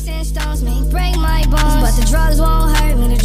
Sticks and stones may break my bones, but the drugs won't hurt me.